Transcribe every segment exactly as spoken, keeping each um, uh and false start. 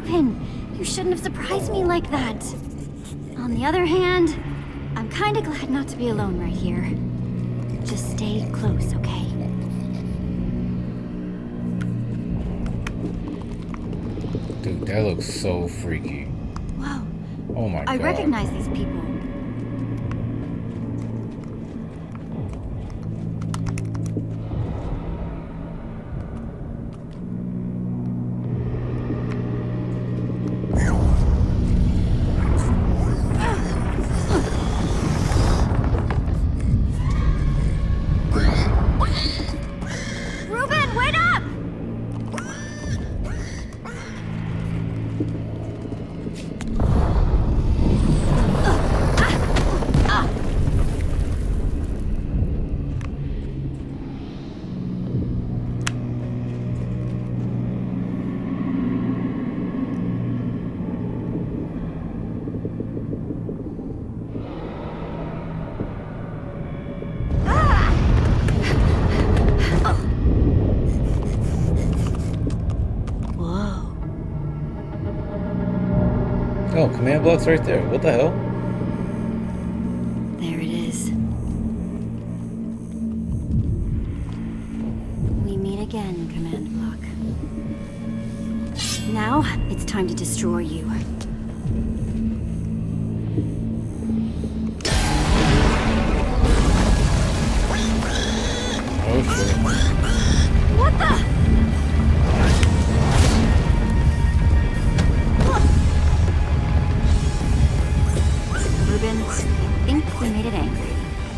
Reuben, you shouldn't have surprised me like that. On the other hand, I'm kinda glad not to be alone right here. Just stay close, okay? Dude, that looks so freaky. Whoa. Oh my god. I recognize these people. Oh, command block's right there. What the hell? There it is. We meet again, command block. Now, it's time to destroy you. Oh shit. What the? Reuben, I think we made it angry.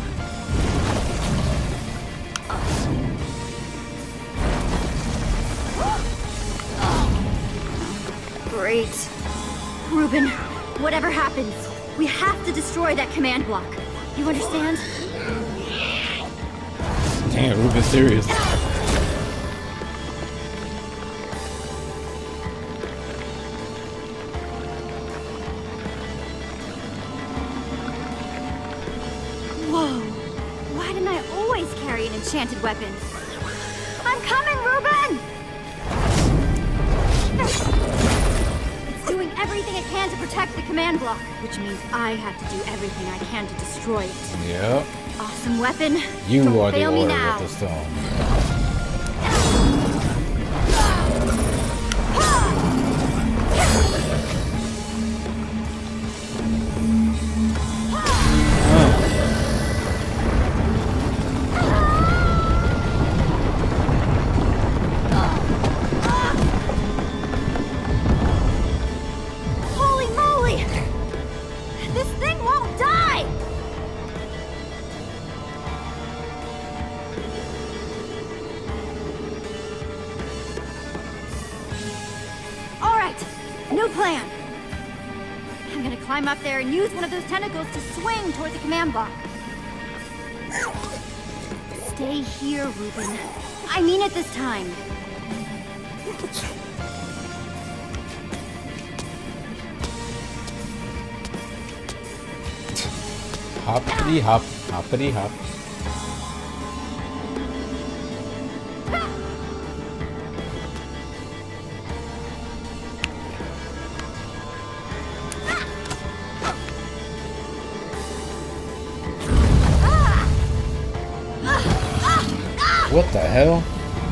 Great. Reuben, whatever happens, we have to destroy that command block. You understand? Damn, Reuben's serious. An enchanted weapon. I'm coming, Reuben! It's doing everything it can to protect the command block, which means I have to do everything I can to destroy it. Yep. Awesome weapon. You Don't are the fail me order now. with the stone. Climb up there and use one of those tentacles to swing toward the command block. Stay here, Reuben. I mean it this time. Hoppity hop, hoppity hop. What the hell?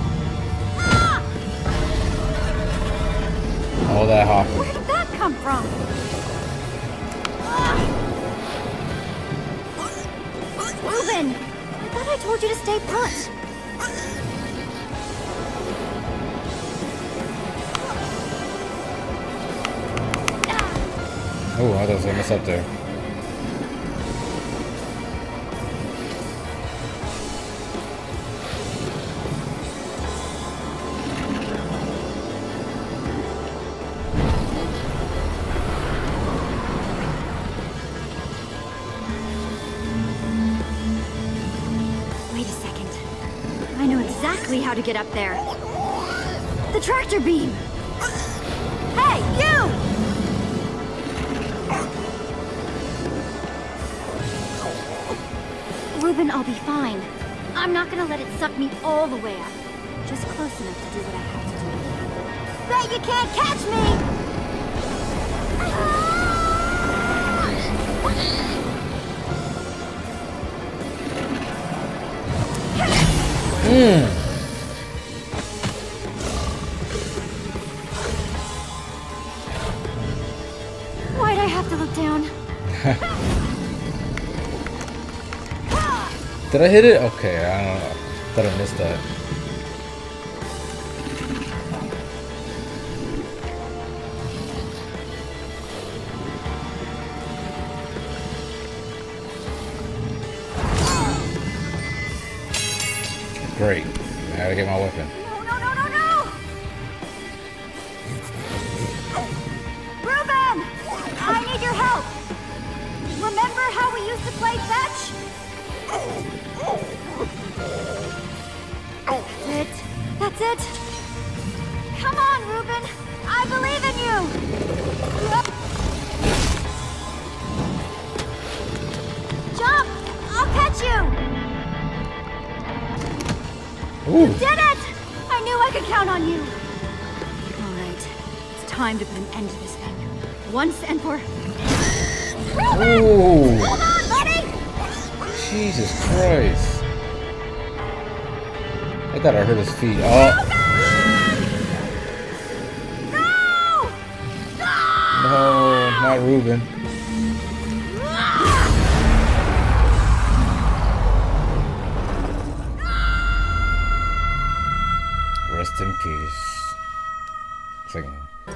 All that hopping. Where did that come from? Reuben! I thought I told you to stay put. Oh, I thought I was gonna mess up there. How to get up there. The tractor beam! Hey, you! Reuben, I'll be fine. I'm not gonna let it suck me all the way up. Just close enough to do what I have to do. Bet you can't catch me! Hmm. Why'd I have to look down? Did I hit it? Okay, I don't know. Thought I missed that. Great. I gotta get my weapon. No, no, no, no, no! Reuben! I need your help! Remember how we used to play fetch? That's it. That's it. Come on, Reuben! I believe in you! Jump! I'll catch you! Ooh. Did it! I knew I could count on you! Alright. It's time to put an end to this thing. Once and for... Reuben! Ooh. Hold on, buddy! Jesus Christ. I thought I heard his feet. Oh. No! No, not Reuben. Rest in peace. It's like...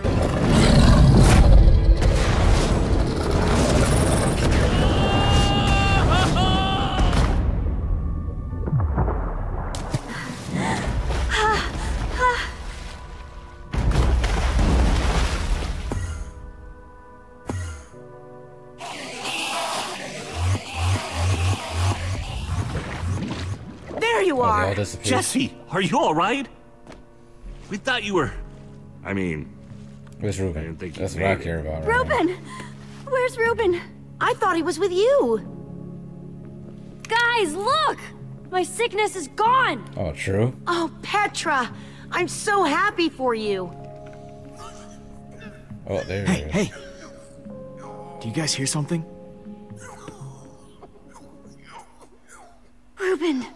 There you Oh, they are. all disappeared. Jesse, are you all right? We thought you were. I mean, Where's I Reuben? didn't think you That's what made I it. care about right now. Reuben! Where's Reuben? I thought he was with you. Guys, look! My sickness is gone! Oh, true. Oh, Petra, I'm so happy for you. Oh, there Hey, it is. hey! Do you guys hear something? Reuben!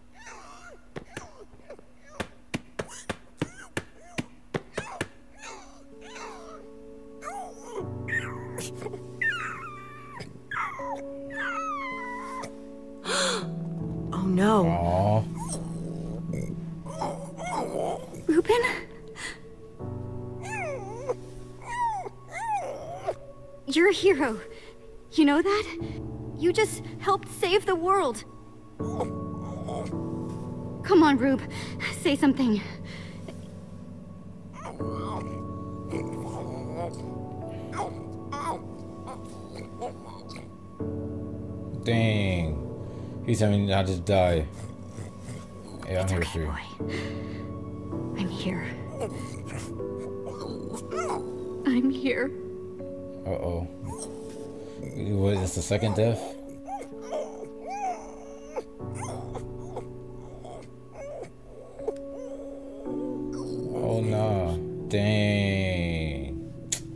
Oh no. Aw. Reuben? You're a hero. You know that? You just helped save the world. Come on, Rube. Say something. Dang. He's having me not just die. Yeah, I'm It's here okay, for you. boy. I'm here. I'm here. Uh-oh. What, is this the second death? Oh, no. Dang.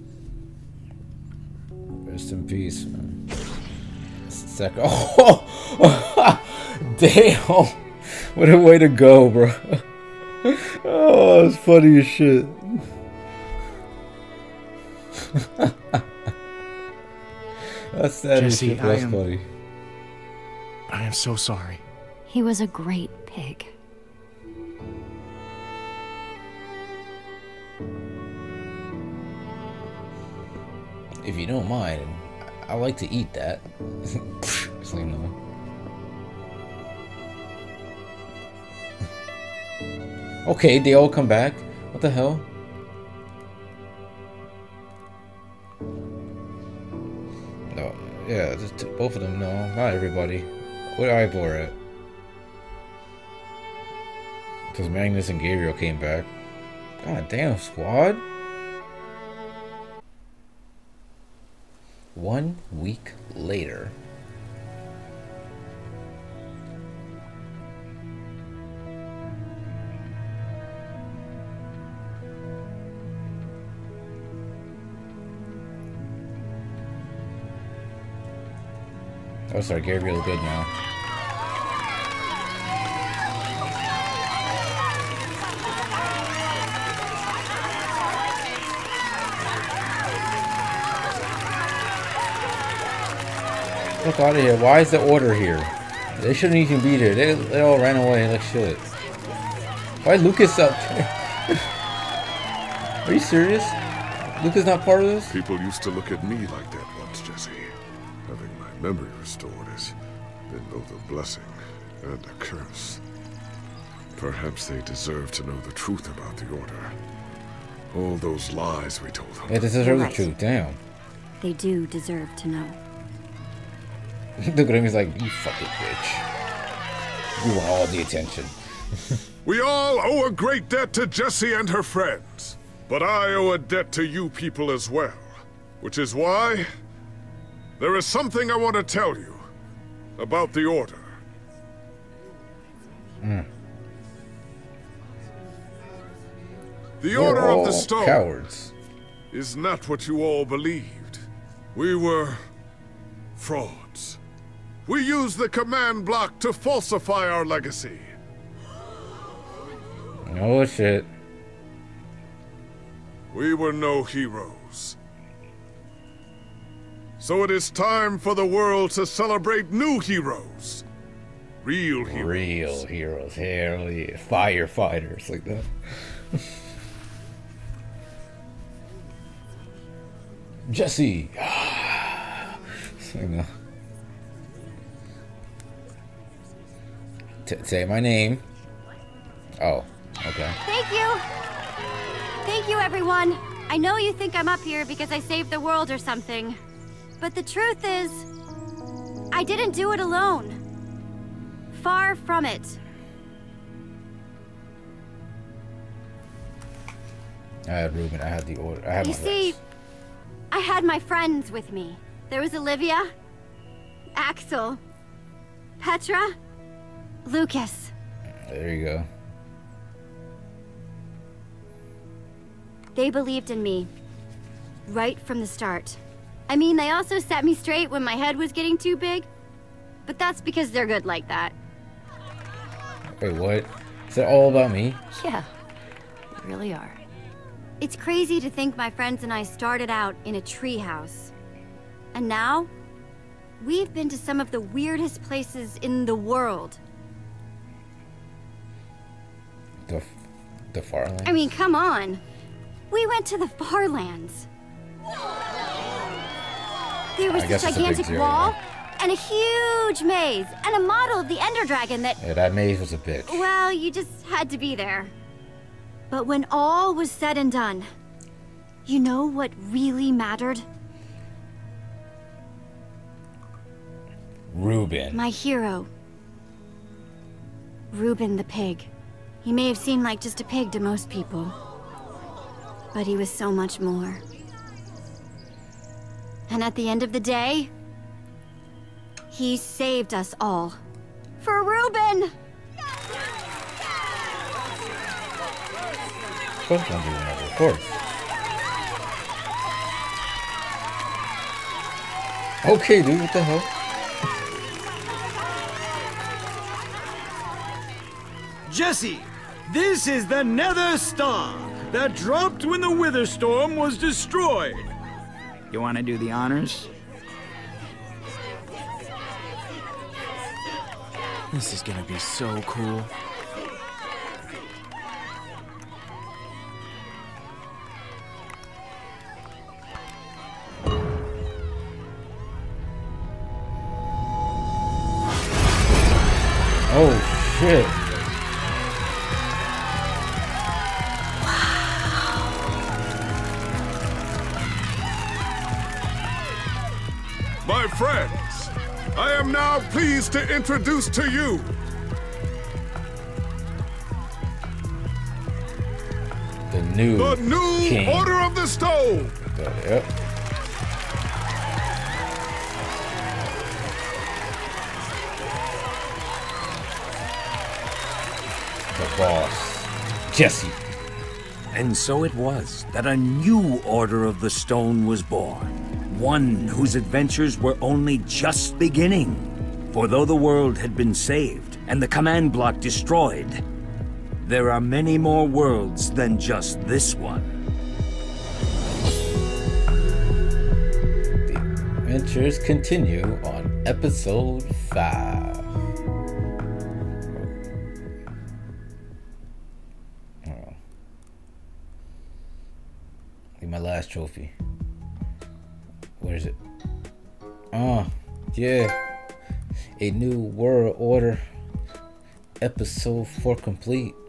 Rest in peace, man. Sec- oh! Damn! What a way to go, bro. Oh, it's funny as shit. That's sad as Jesse, shit, but I that's am- funny. I am so sorry. He was a great pig. If you don't mind, I like to eat that. Just like, no. Okay, they all come back. What the hell? No, yeah, just t- both of them. No, not everybody. Where Ivor at? Because Magnus and Gabriel came back. God damn, squad. One week later. Oh, sorry, Gabriel's good now. Look out of here. Why is the order here? They shouldn't even be there. They, they all ran away like shit. Why is Lucas up there? Are you serious? Lucas not part of this? People used to look at me like that once, Jesse. Having my memory restored has been both a blessing and a curse. Perhaps they deserve to know the truth about the Order. All those lies we told them. Yeah, this is really Right. true. Damn. They do deserve to know. Look at him. He's like, you fucking bitch. You want all the attention. We all owe a great debt to Jessie and her friends. But I owe a debt to you people as well. Which is why there is something I want to tell you about the Order. Mm. The We're Order of all the Stone cowards. is not what you all believed. We were frauds. We used the command block to falsify our legacy. Oh shit. We were no heroes. So it is time for the world to celebrate new heroes. Real heroes. Real heroes. Hell yeah. Firefighters like that. Jesse. I know. T say my name. Oh, okay. Thank you! Thank you, everyone! I know you think I'm up here because I saved the world or something. But the truth is, I didn't do it alone. Far from it. I had Ruben. I had the order. I had You my see, rights. I had my friends with me. There was Olivia, Axel, Petra, Lucas. There you go. They believed in me. Right from the start. I mean, they also set me straight when my head was getting too big. But that's because they're good like that. Wait, what? Is that all about me? Yeah, you really are. It's crazy to think my friends and I started out in a treehouse. And now, we've been to some of the weirdest places in the world. The, the Farlands? I mean, come on. We went to the Farlands. There was I a guess it's a big gigantic zero, wall, yeah. and a huge maze, and a model of the Ender Dragon that... Yeah, that maze was a bitch. Well, you just had to be there. But when all was said and done, you know what really mattered? Ruben. My hero. Ruben the pig. He may have seemed like just a pig to most people. But he was so much more. And at the end of the day, he saved us all. For Ruben! Of course I'm doing that, of course. Okay, dude, what the hell? Jesse, this is the Nether Star that dropped when the Witherstorm was destroyed. You want to do the honors? This is gonna be so cool. Oh, shit. My friends, I am now pleased to introduce to you The new the new king. Order of the Stone. Yep. The boss. Jesse. And so it was that a new Order of the Stone was born. one whose adventures were only just beginning. For though the world had been saved and the command block destroyed, there are many more worlds than just this one. The adventures continue on episode five. Oh. My last trophy. Where is it? Oh, yeah. A New World Order episode four complete.